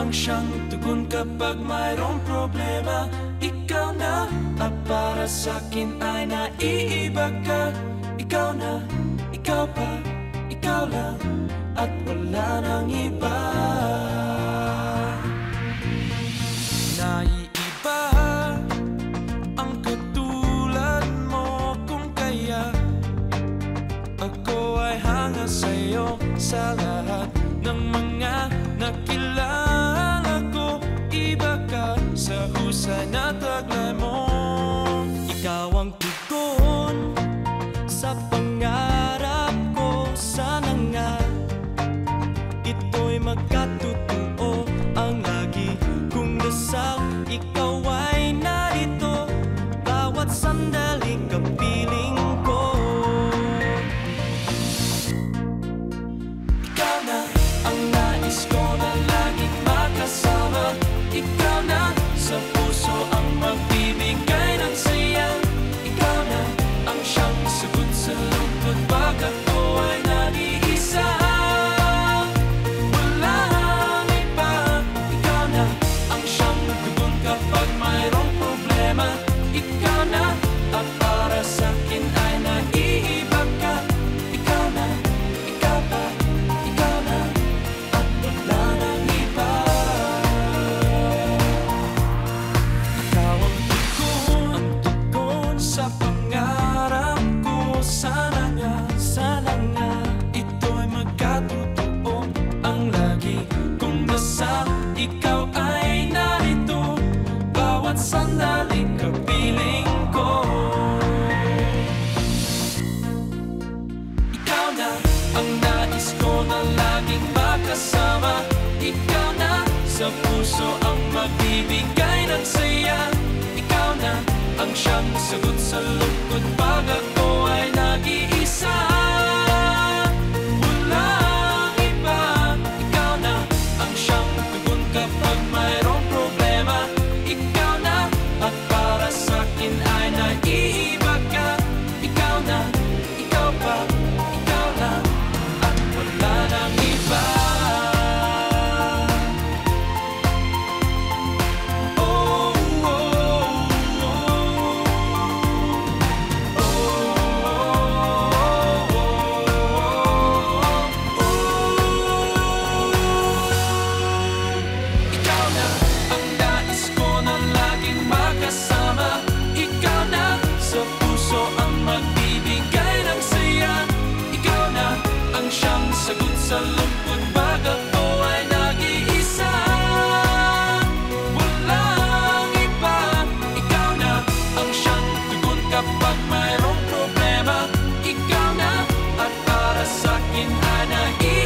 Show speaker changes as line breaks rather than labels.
ang siyang tugon kapag mayroong problema. Ikaw na, at para sa'kin ay naiiba ka. Ikaw na, ikaw pa, ikaw lang, at wala nang iba. Naiiba ang katulad mo, kung kaya ako ay hanga sa'yo. Sa lahat ng mga nakilala ko, iba ka sa husay na taglay mo. Ikaw ang tugon sa pangarap ko. Sana nga ito'y magkatotoo, ang lagi kong dasal. Ikaw ay narito, bawat sandali kapiling ko. Ikaw na ang nais ko na laging makasama. Ikaw na sa puso ang magbibigay ng saya. Ikaw na ang siyang sagot sa lungkot pag ako ay nag-iisa. Walang iba. Ikaw na ang siyang tugon kapag mayroong problema. Ikaw na, at para sa'kin ay naiiba ka. Ikaw na, ikaw pa, ikaw na, at wala nang iba. Ikaw ang tugon sa pangarap ko. Sana nga ito'y magkatotoo, ang lagi kong dasal. Ikaw ay narito, bawat sandaling kapiling ko. Ikaw na ang nais ko na laging makasama. Ikaw na sa puso ang magbibigay ng saya. Ikaw na ang siyang sagot sa lungkot pag ako ay nag-iisa. Walang iba. Ikaw na ang siyang tugon kapag mayroong problema. Ikaw na, at para sa'kin ay naiiba ka. Ikaw na, ikaw pa, ikaw lang, at wala nang iba. Oh, oh, oh, Ikaw na ang nais ko na laging makasama. Ikaw na sa puso ang magbibigay ng saya. Ikaw na ang siyang sagot sa lungkot pag ako ay nag-iisa. Walang iba. Ikaw na ang siyang tugon kapag mayroong problema. Ikaw na, at para sa'kin ay naiiba.